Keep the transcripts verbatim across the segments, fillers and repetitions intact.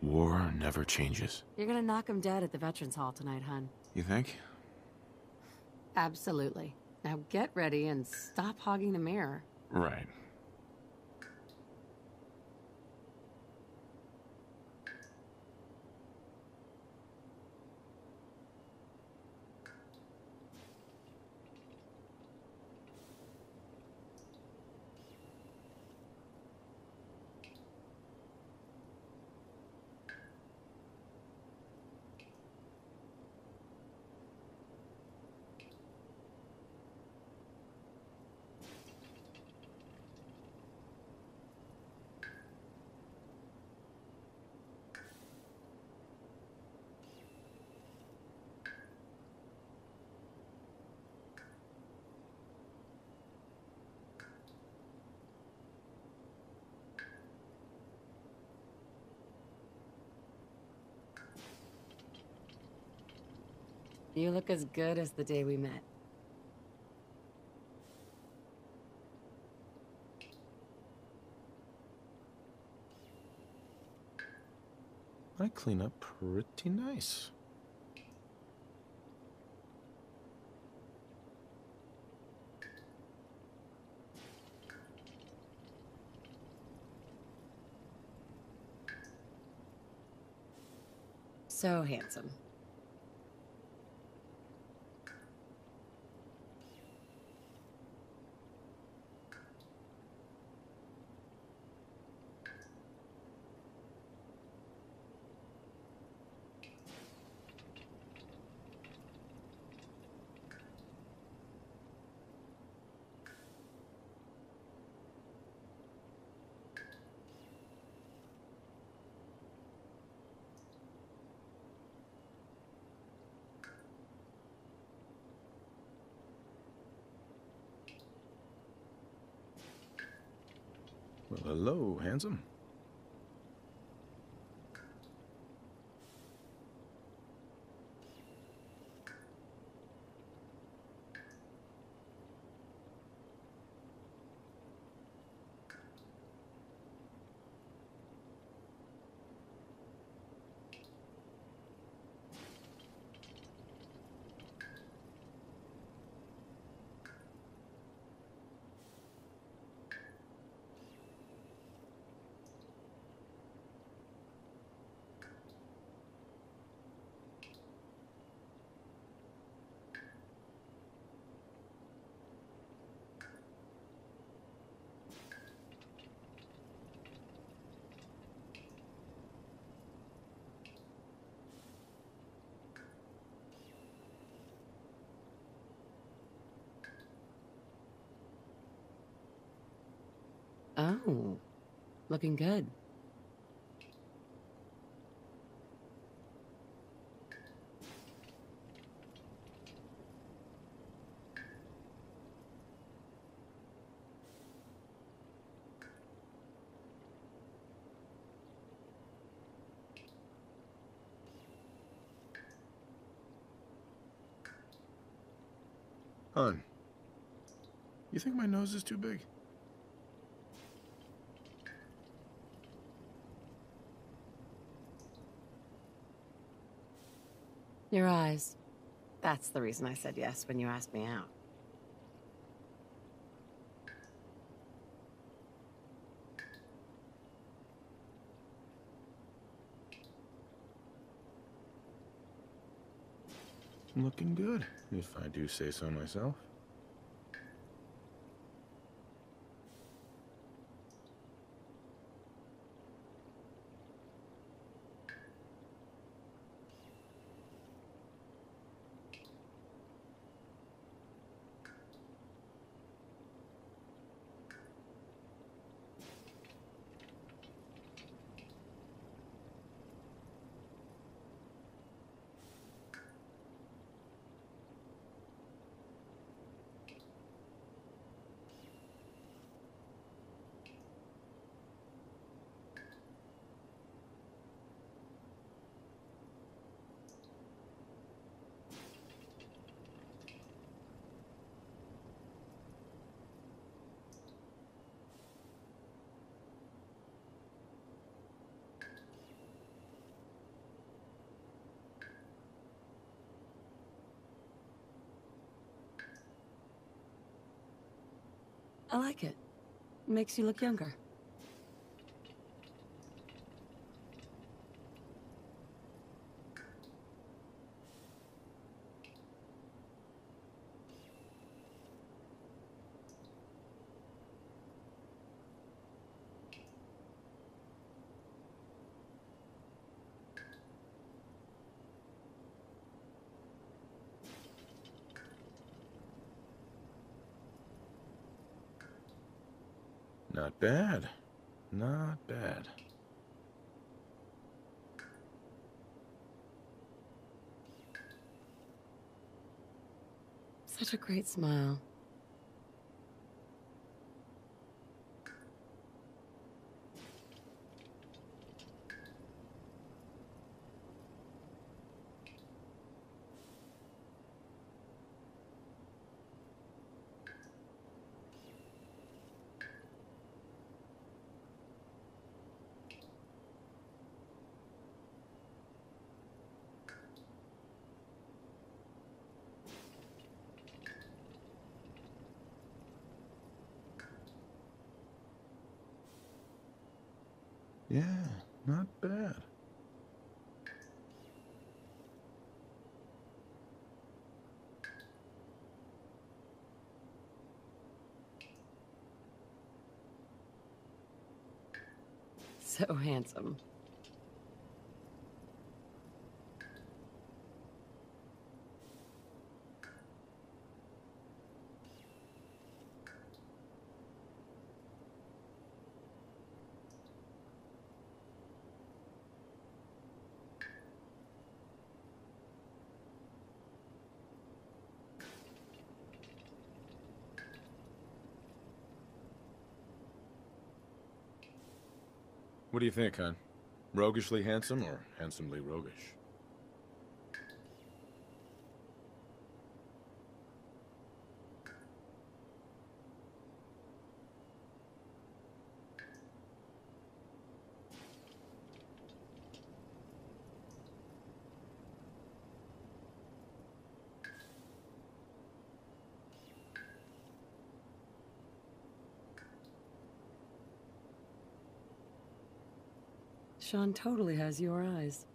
War never changes. You're gonna knock him dead at the Veterans Hall tonight, hun. You think? Absolutely. Now get ready and stop hogging the mirror. Right. You look as good as the day we met. I clean up pretty nice. So handsome. Well, hello, handsome. Oh, looking good. Hun, you think my nose is too big? Your eyes. That's the reason I said yes when you asked me out. Looking good, if I do say so myself. I like it. Makes you look younger. Not bad. Not bad. Such a great smile. Yeah, not bad. So handsome. What do you think, hon? Roguishly handsome or handsomely roguish? Sean totally has your eyes.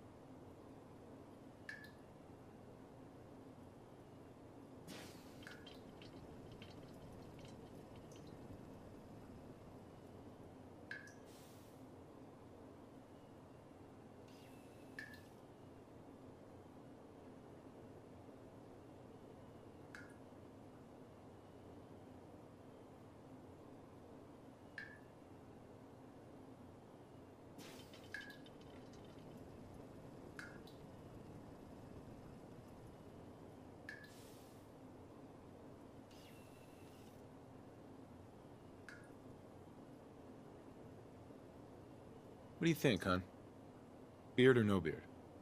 What do you think, hon? Beard or no beard?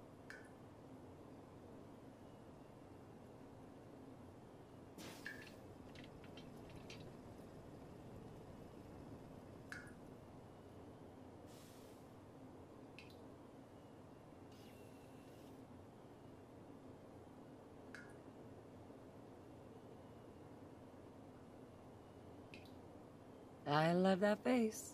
I love that face.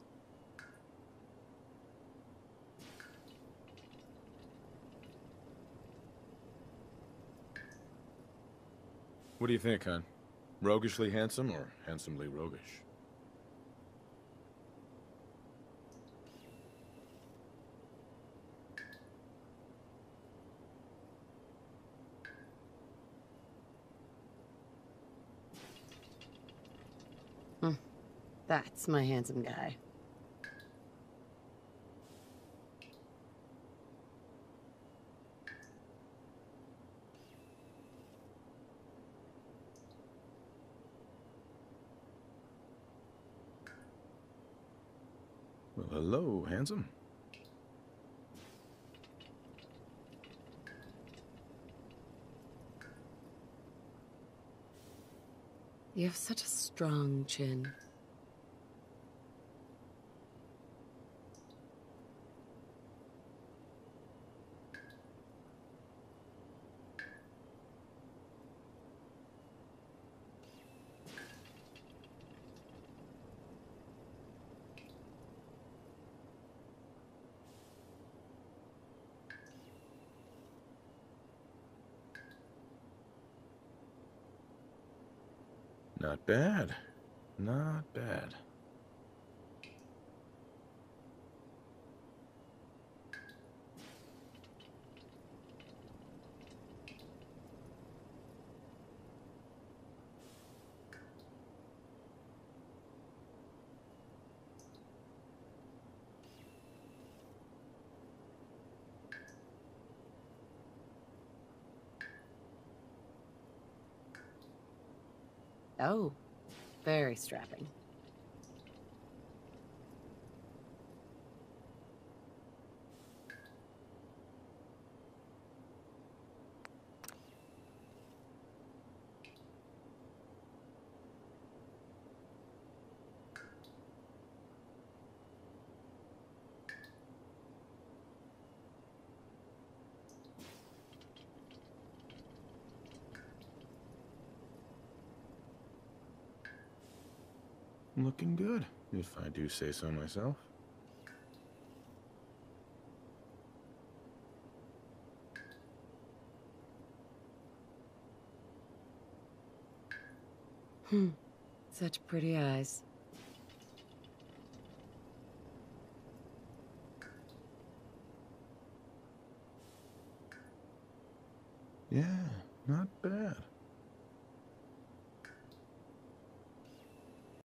What do you think, hon? Roguishly handsome or handsomely roguish? Hmm. That's my handsome guy. Well, hello, handsome. You have such a strong chin. Not bad. Not bad. Oh, very strapping. Looking good, if I do say so myself. Hmm. Such pretty eyes. Yeah, not bad.